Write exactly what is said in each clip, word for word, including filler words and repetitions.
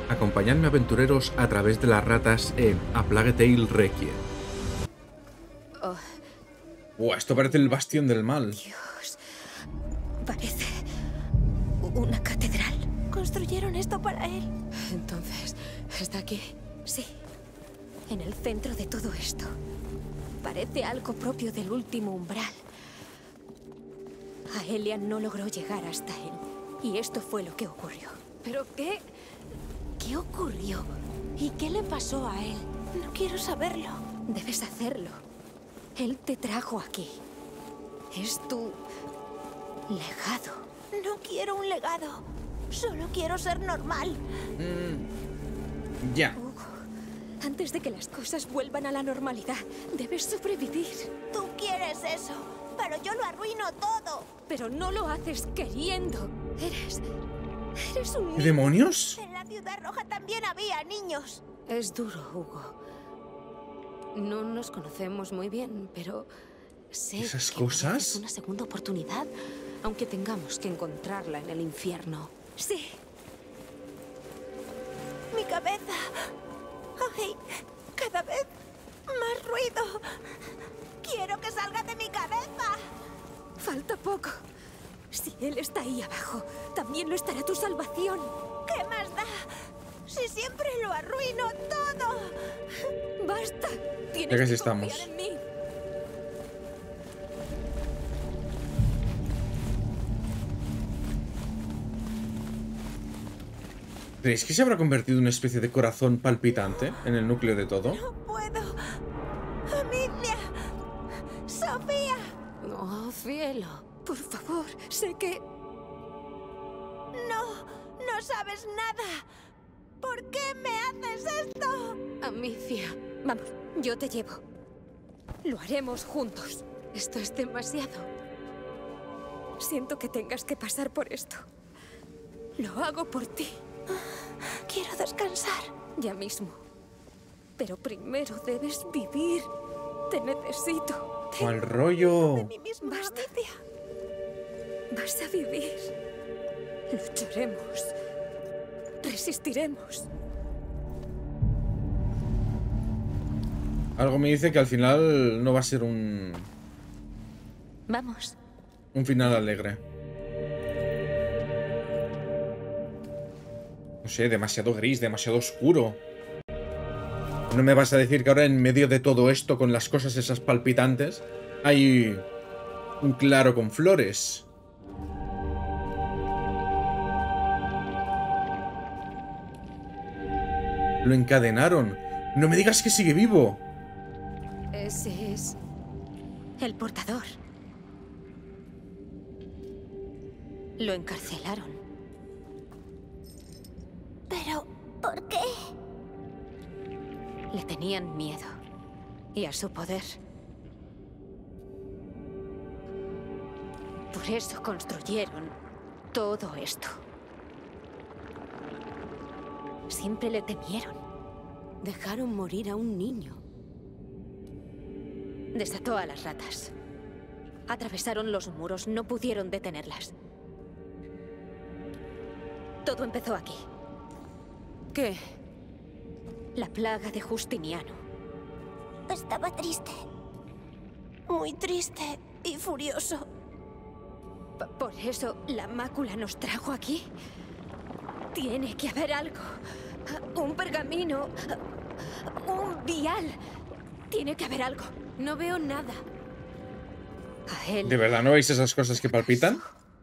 Acompañadme, aventureros, a través de las ratas en A Plague Tale Requiem. Oh, Buah, esto parece el bastión del mal. Dios. Parece una catedral. Construyeron esto para él. Entonces, ¿está aquí? Sí. En el centro de todo esto. Parece algo propio del último umbral. Aelian no logró llegar hasta él. Y esto fue lo que ocurrió. ¿Pero qué? ¿Qué ocurrió? ¿Y qué le pasó a él? No quiero saberlo. Debes hacerlo. Él te trajo aquí. Es tu legado. No quiero un legado. Solo quiero ser normal. Mm, ya. Hugo, antes de que las cosas vuelvan a la normalidad, debes sobrevivir. Tú quieres eso, pero yo lo arruino todo. Pero no lo haces queriendo. Eres... Eres un niño. ¿Qué demonios? En la Ciudad Roja también había niños. Es duro, Hugo. No nos conocemos muy bien, pero sé ¿Esas que cosas? mereces una segunda oportunidad, aunque tengamos que encontrarla en el infierno. Sí. Mi cabeza. Ay, cada vez más ruido. Quiero que salga de mi cabeza. Falta poco. Si él está ahí abajo, también lo estará tu salvación. ¿Qué más da? Si siempre lo arruino todo. Basta. Tienes Ya casi que estamos. confiar en mí. ¿Creéis que se habrá convertido en una especie de corazón palpitante en el núcleo de todo? No puedo. Amicia. Sofía. No, cielo. Por favor, sé que... No, no sabes nada. ¿Por qué me haces esto? Amicia, vamos, yo te llevo. Lo haremos juntos. Esto es demasiado. Siento que tengas que pasar por esto. Lo hago por ti. Quiero descansar. Ya mismo. Pero primero debes vivir. Te necesito. ¡Mal rollo! De mí misma, Basta. Amicia. Vas a vivir. Lucharemos. Resistiremos. Algo me dice que al final no va a ser un... Vamos. un final alegre. No sé, demasiado gris, demasiado oscuro. ¿No me vas a decir que ahora en medio de todo esto, con las cosas esas palpitantes, hay un claro con flores? Lo encadenaron. No me digas que sigue vivo. Ese es el portador. Lo encarcelaron. ¿Pero por qué? Le tenían miedo. Y a su poder. Por eso construyeron todo esto. Siempre le temieron. Dejaron morir a un niño. Desató a las ratas. Atravesaron los muros, no pudieron detenerlas. Todo empezó aquí. ¿Qué? La plaga de Justiniano. Estaba triste. Muy triste y furioso. P- por eso la mácula nos trajo aquí. Tiene que haber algo. Un pergamino. Un vial. Tiene que haber algo. No veo nada. A él. ¿De verdad no veis esas cosas que palpitan?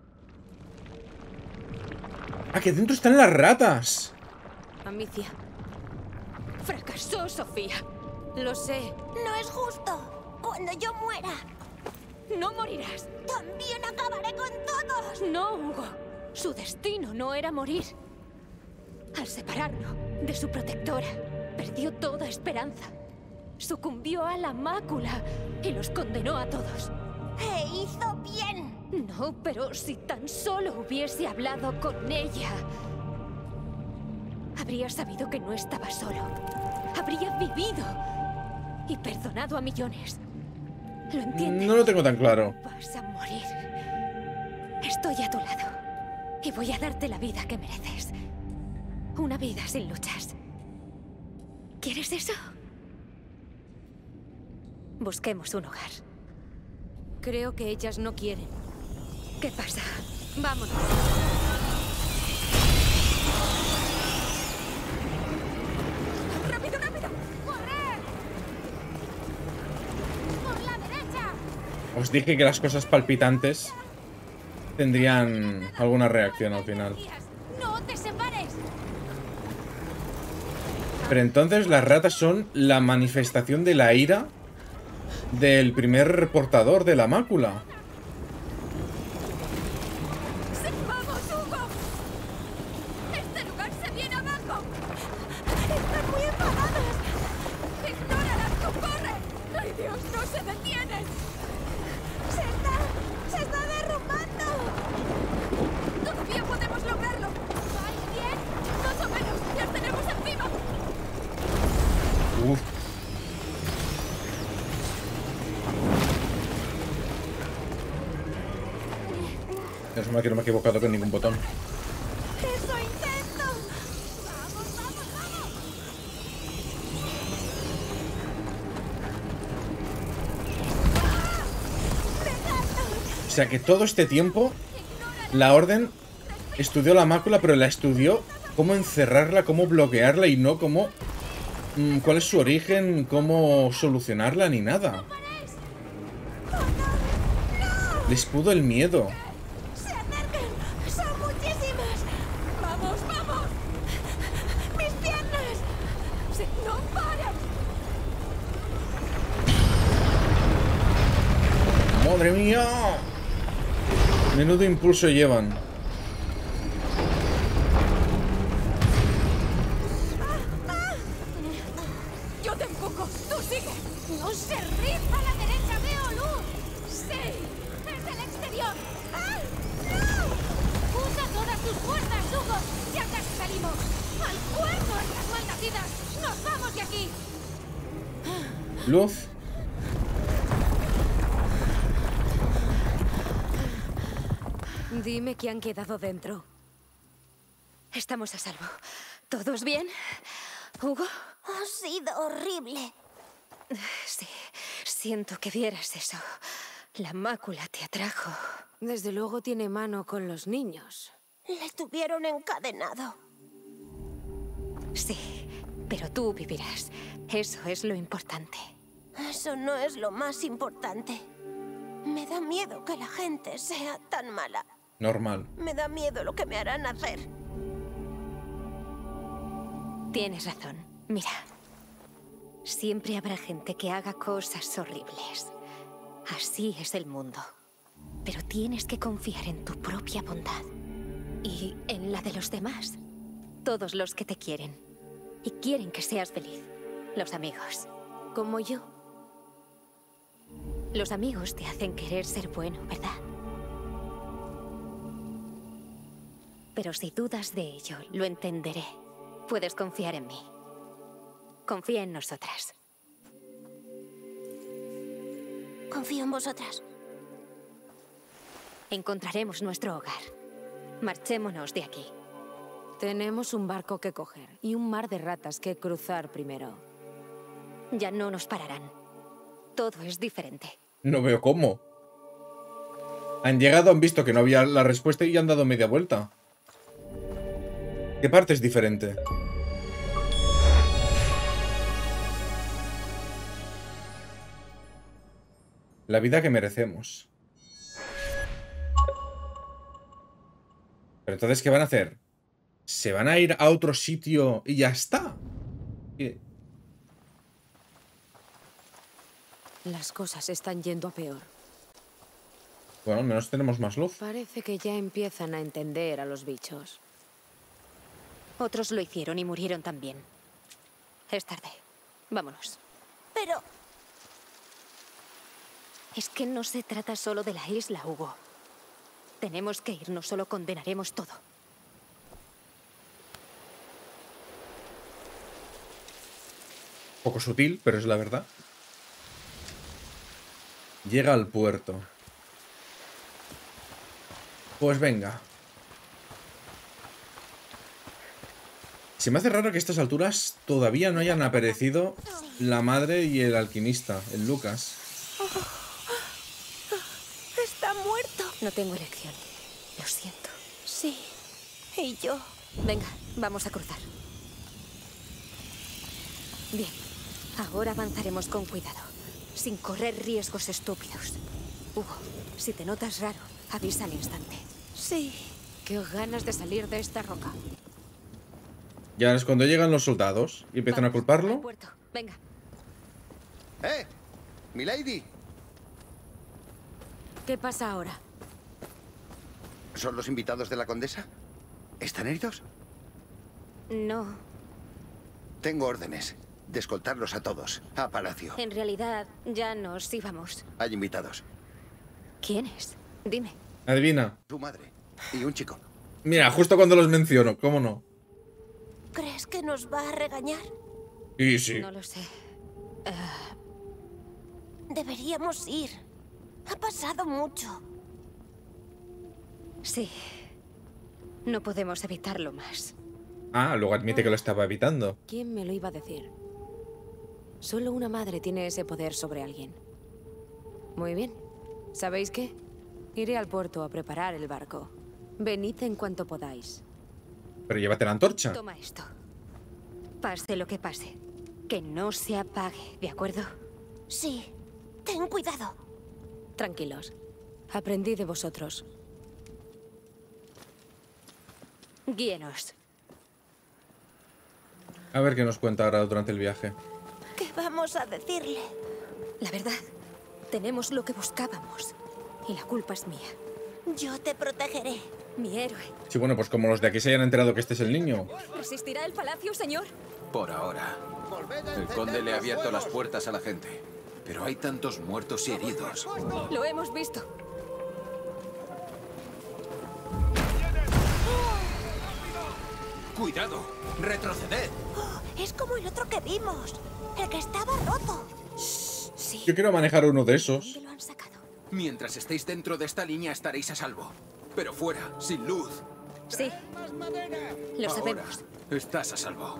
¡Ah, que dentro están las ratas! Amicia. Fracasó, Sofía. Lo sé. No es justo. Cuando yo muera. No morirás. También acabaré con todos. No, Hugo. Su destino no era morir. Al separarlo de su protectora, perdió toda esperanza. Sucumbió a la mácula y los condenó a todos. ¡E hizo bien! No, pero si tan solo hubiese hablado con ella, habría sabido que no estaba solo. Habría vivido y perdonado a millones. ¿Lo entiendes? No lo tengo tan claro. Vas a morir. Estoy a tu lado y voy a darte la vida que mereces. Una vida sin luchas. ¿Quieres eso? Busquemos un hogar. Creo que ellas no quieren. ¿Qué pasa? Vámonos. ¡Rápido, rápido! ¡Corre! ¡Por la derecha! Os dije que las cosas palpitantes tendrían alguna reacción al final. ¡No te separes! Pero entonces las ratas son la manifestación de la ira del primer portador de la mácula. ¡Vamos, Hugo! ¡Este lugar se viene abajo! ¡Están muy enfadadas! ¡Ignóralas, tú corre! ¡Ay, Dios, no se detienen! ¡Se está... se está derrumbando! ¡Todavía podemos lograrlo! ¿Vais bien? Más o menos, las tenemos encima. Uf. Menos mal que no me he equivocado con ningún botón. ¡Eso intento! ¡Vamos, vamos, vamos! O sea que todo este tiempo la Orden estudió la mácula, pero la estudió cómo encerrarla, cómo bloquearla y no cómo... Mmm, cuál es su origen, cómo solucionarla ni nada. Les pudo el miedo. ¡Se acercan! ¡Son muchísimas! ¡Vamos, vamos! ¡Mis piernas! ¡Sí, no paran! ¡Madre mía! Menudo impulso llevan. ¡Yo te empujo! ¡Tú sigue! ¡No se ríe! ¡A la derecha veo luz! ¡Sí! ¡Desde el exterior! ¡Ah! ¡No! ¡Usa todas tus fuerzas, Hugo! ¡Ya casi salimos! ¡Al cuerno estas malnacidas! ¡Nos vamos de aquí! Luz. Dime que han quedado dentro. Estamos a salvo. ¿Todos bien? ¿Hugo? Ha sido horrible. Sí, siento que vieras eso. La mácula te atrajo. Desde luego tiene mano con los niños. Le tuvieron encadenado. Sí, pero tú vivirás. Eso es lo importante. Eso no es lo más importante. Me da miedo que la gente sea tan mala. Normal. Me da miedo lo que me harán hacer. Tienes razón. Mira. Siempre habrá gente que haga cosas horribles. Así es el mundo. Pero tienes que confiar en tu propia bondad. Y en la de los demás. Todos los que te quieren. Y quieren que seas feliz. Los amigos. Como yo. Los amigos te hacen querer ser bueno, ¿verdad? Pero si dudas de ello, lo entenderé. Puedes confiar en mí. Confía en nosotras. Confío en vosotras. Encontraremos nuestro hogar. Marchémonos de aquí. Tenemos un barco que coger y un mar de ratas que cruzar primero. Ya no nos pararán. Todo es diferente. No veo cómo. Han llegado, han visto que no había la respuesta y han dado media vuelta. ¿Qué parte es diferente? La vida que merecemos. Pero entonces, ¿qué van a hacer? ¿Se van a ir a otro sitio y ya está? ¿Qué? Las cosas están yendo a peor. Bueno, al menos tenemos más luz. Parece que ya empiezan a entender a los bichos. Otros lo hicieron y murieron también. Es tarde. Vámonos. Pero... es que no se trata solo de la isla, Hugo. Tenemos que irnos, solo condenaremos todo. Poco sutil, pero es la verdad. Llega al puerto. Pues venga. Se me hace raro que a estas alturas todavía no hayan aparecido la madre y el alquimista, el Lucas. Está muerto. No tengo elección. Lo siento. Sí. Y yo. Venga, vamos a cruzar. Bien. Ahora avanzaremos con cuidado, sin correr riesgos estúpidos. Hugo, si te notas raro, avisa al instante. Sí. Qué ganas de salir de esta roca. Ya es cuando llegan los soldados y empiezan Vamos, a culparlo. al puerto. Venga. ¡Eh! ¡Milady! ¿Qué pasa ahora? ¿Son los invitados de la condesa? ¿Están heridos? No. Tengo órdenes de escoltarlos a todos, a palacio. En realidad, ya nos íbamos. Hay invitados. ¿Quiénes? Dime. Adivina. Tu madre y un chico. Mira, justo cuando los menciono, ¿cómo no? ¿Crees que nos va a regañar? Y sí. No lo sé. Deberíamos ir. Ha pasado mucho. Sí. No podemos evitarlo más. Ah, luego admite que lo estaba evitando. ¿Quién me lo iba a decir? Solo una madre tiene ese poder sobre alguien. Muy bien. ¿Sabéis qué? Iré al puerto a preparar el barco. Venid en cuanto podáis. Pero llévate la antorcha. Toma esto. Pase lo que pase. Que no se apague, ¿de acuerdo? Sí. Ten cuidado. Tranquilos. Aprendí de vosotros. Guíenos. A ver qué nos cuenta ahora durante el viaje. ¿Qué vamos a decirle? La verdad, tenemos lo que buscábamos. Y la culpa es mía. Yo te protegeré. Mi héroe. Sí, bueno, pues como los de aquí se hayan enterado que este es el niño. ¿Resistirá el palacio, señor? Por ahora. Volved a El encender conde le ha los abierto fuegos. las puertas a la gente. Pero hay tantos muertos y heridos. Lo hemos visto. ¡Cuidado! ¡Retroceded! Oh, es como el otro que vimos. El que estaba roto. Shh, sí. Yo quiero manejar uno de esos. ¿Dónde lo han sacado? Mientras estéis dentro de esta línea estaréis a salvo. Pero fuera, sin luz. Sí. Lo Ahora sabemos. estás a salvo.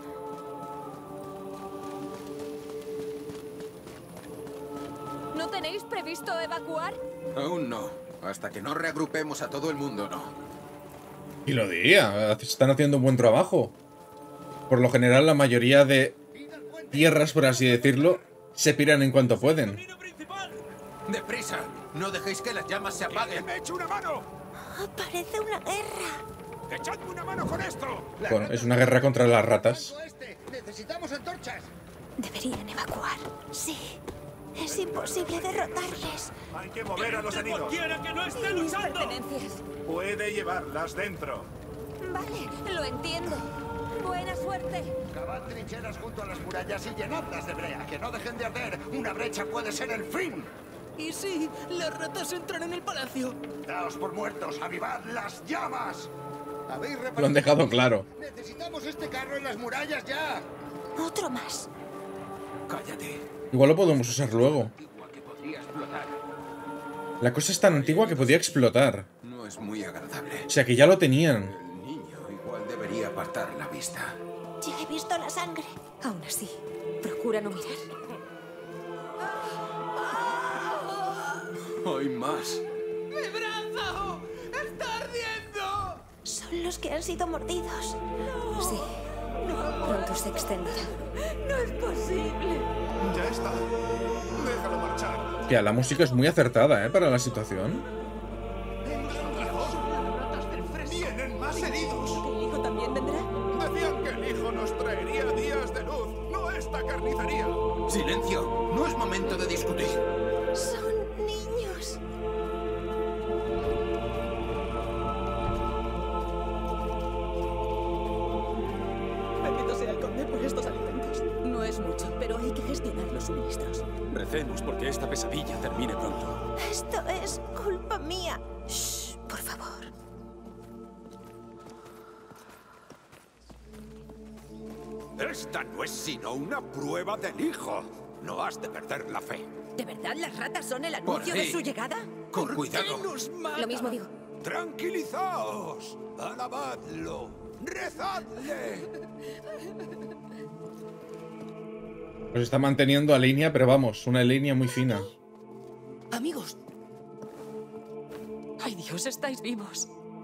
¿No tenéis previsto evacuar? Aún no. Hasta que no reagrupemos a todo el mundo, no. Y lo diría, están haciendo un buen trabajo. Por lo general, la mayoría de tierras, por así decirlo, se piran en cuanto pueden. ¡Deprisa! ¡No dejéis que las llamas se apaguen! ¡Me echo una mano! Oh, parece una guerra. ¡Echadme una mano con esto! Bueno, es una guerra contra las ratas. Este. Necesitamos antorchas. Deberían evacuar. Sí. Es imposible derrotarles. Hay que mover a los heridos. ¡Cualquiera que no esté Mis luchando! pertenencias. Puede llevarlas dentro. Vale, lo entiendo. Buena suerte. Cavad trincheras junto a las murallas y llenadlas de brea. Que no dejen de arder. Una brecha puede ser el fin. Y sí, las ratas entran en el palacio. Daos por muertos. Avivad las llamas. ¿Habéis reparado? Lo han dejado claro. Necesitamos este carro en las murallas ya. Otro más. ¡Cállate! Igual lo podemos usar luego. Antigua que podría explotar. La cosa es tan antigua que podía explotar. No es muy agradable. O sea que ya lo tenían. El niño igual debería apartar la vista. Ya he visto la sangre. Aún así, procura no mirar. ¡Hay más! ¡Mi brazo! ¡Está ardiendo! Son los que han sido mordidos. Sí. Pronto se extenderá. No es posible. Ya está. Déjalo marchar. Que la música es muy acertada, ¿eh? Para la situación. ¡Vienen más heridos! ¿El hijo también vendrá? Decían que el hijo nos traería días de luz, no esta carnicería. ¡Silencio! No es momento de discutir. Son niños. Bendito sea el conde por estos alimentos. No es mucho, pero hay que gestionar los suministros. Recemos porque esta pesadilla termine pronto. Esto es culpa mía. Shh, por favor. Esta no es sino una prueba del hijo. No has de perder la fe. ¿De verdad las ratas son el Por anuncio de ahí. su llegada? Con cuidado. ¡Nos mata! Lo mismo digo. Tranquilizaos. Alabadlo. ¡Rezadle! Pues está manteniendo a línea, pero vamos, una línea muy fina. Amigos. Ay, Dios, estáis vivos.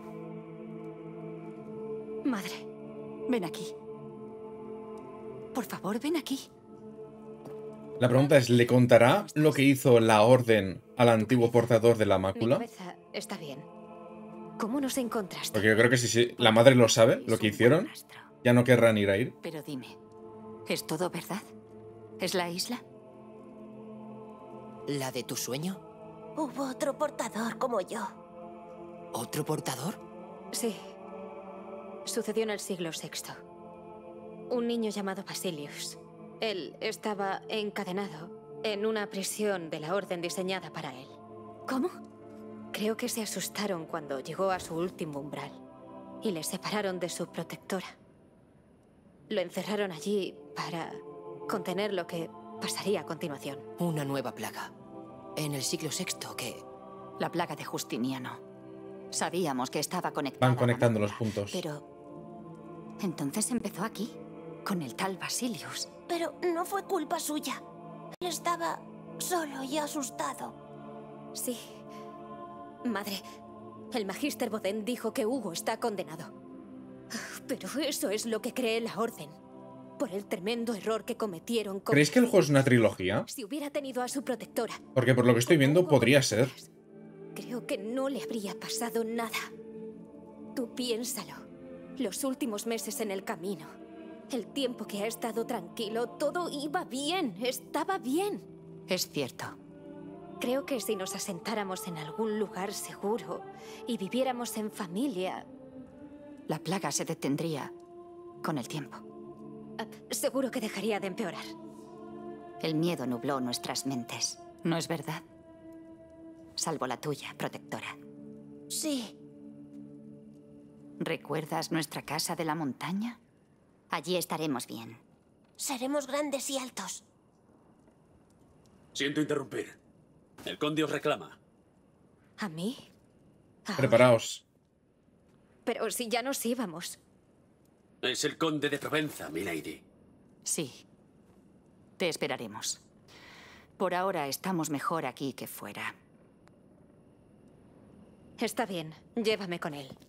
Madre, Ven aquí. Por favor, ven aquí. La pregunta es, ¿le contará lo que hizo la Orden al antiguo portador de la Mi mácula? cabeza está bien. ¿Cómo nos encontraste? Porque yo creo que si, si la madre lo sabe, lo que hicieron, ya no querrán ir a ir. Pero dime, ¿es todo verdad? ¿Es la isla? ¿La de tu sueño? hubo otro portador como yo. ¿Otro portador? Sí. Sucedió en el siglo sexto. Un niño llamado Basilius. Él estaba encadenado en una prisión de la Orden diseñada para él. ¿Cómo? Creo que se asustaron cuando llegó a su último umbral y le separaron de su protectora. Lo encerraron allí para contener lo que pasaría a continuación. Una nueva plaga. En el siglo sexto, que... La plaga de Justiniano. Sabíamos que estaba conectada. Van conectando a la los puntos. Pero... Entonces empezó aquí, con el tal Basilius. Pero no fue culpa suya. Él estaba solo y asustado. Sí. Madre, el Magister Boden dijo que Hugo está condenado. Pero eso es lo que cree la Orden. Por el tremendo error que cometieron con... ¿Creéis que el juego es una trilogía? Si hubiera tenido a su protectora... Porque por lo que estoy viendo podría ser. Creo que no le habría pasado nada. Tú piénsalo. Los últimos meses en el camino. El tiempo que ha estado tranquilo, todo iba bien. Estaba bien. Es cierto. Creo que si nos asentáramos en algún lugar seguro y viviéramos en familia... La plaga se detendría con el tiempo. Seguro que dejaría de empeorar. El miedo nubló nuestras mentes, ¿no es verdad? Salvo la tuya, protectora. Sí. ¿Recuerdas nuestra casa de la montaña? Allí estaremos bien. Seremos grandes y altos. Siento interrumpir. El conde os reclama. ¿A mí? Ahora. Preparaos. Pero si ya nos íbamos. Es el conde de Provenza, milady. Sí. Te esperaremos. Por ahora estamos mejor aquí que fuera. Está bien, llévame con él.